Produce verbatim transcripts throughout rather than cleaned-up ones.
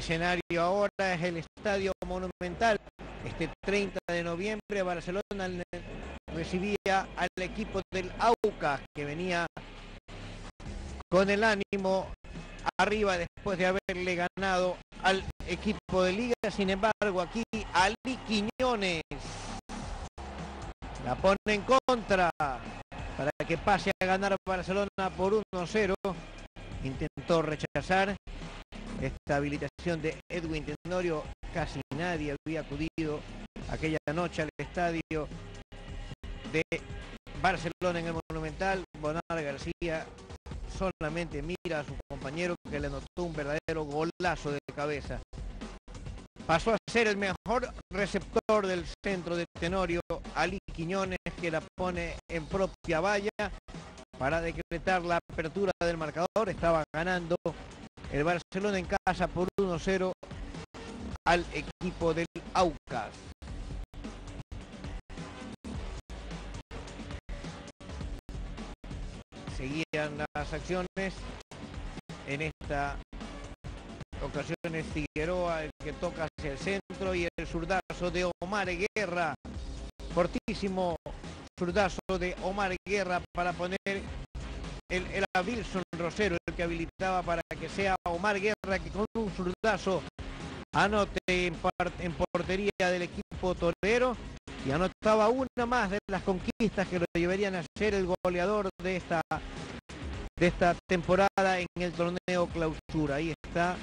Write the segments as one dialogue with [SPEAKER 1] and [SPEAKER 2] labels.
[SPEAKER 1] escenario ahora es el Estadio Monumental. Este treinta de noviembre Barcelona recibía al equipo del Aucas, que venía con el ánimo arriba después de haberle ganado al equipo de Liga. Sin embargo, aquí Ali Quiñones la pone en contra para que pase a ganar Barcelona por uno cero. Intentó rechazar esta habilitación de Edwin Tenorio. Casi nadie había acudido aquella noche al estadio de Barcelona en el Monumental. Bonar García solamente mira a su compañero, que le anotó un verdadero golazo de cabeza. Pasó a ser el mejor receptor del centro de Tenorio, Ali Quiñones, que la pone en propia valla para decretar la apertura del marcador. Estaba ganando el Barcelona en casa por uno cero al equipo del Aucas. Seguían las acciones. En esta ocasión es Figueroa el que toca hacia el centro y el zurdazo de Omar Guerra. Fortísimo zurdazo de Omar Guerra para poner el, el a Wilson Rosero, el que habilitaba para que sea Omar Guerra, que con un zurdazo anote en, en portería del equipo torero, y anotaba una más de las conquistas que lo llevarían a ser el goleador de esta, de esta temporada en el torneo Clausura. Ahí está,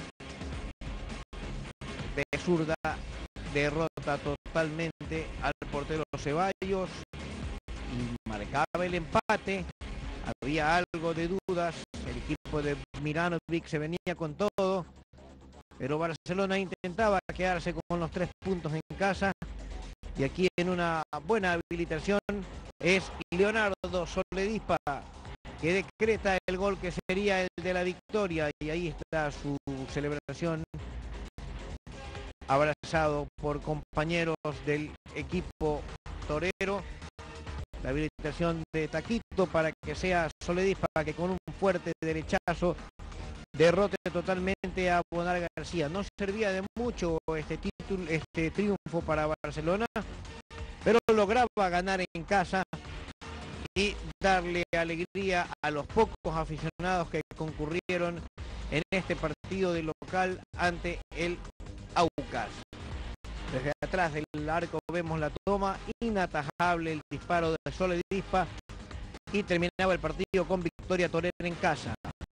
[SPEAKER 1] de zurda, derrota totalmente al portero Ceballos y marcaba el empate. Había algo de dudas, el equipo de Milanovic se venía con todo, pero Barcelona intentaba quedarse con los tres puntos en casa. Y aquí, en una buena habilitación, es Leonardo Soledispa que decreta el gol que sería el de la victoria, y ahí está su celebración, abrazado por compañeros del equipo torero. La habilitación de Taquito para que sea Soledispa, que con un fuerte derechazo derrote totalmente a Bonar García. No servía de mucho este título, este triunfo para Barcelona, pero lograba ganar en casa y darle alegría a los pocos aficionados que concurrieron en este partido de local ante el Aucas. Desde atrás del arco vemos la toma, inatajable el disparo de Soledispa, y terminaba el partido con victoria torera en casa.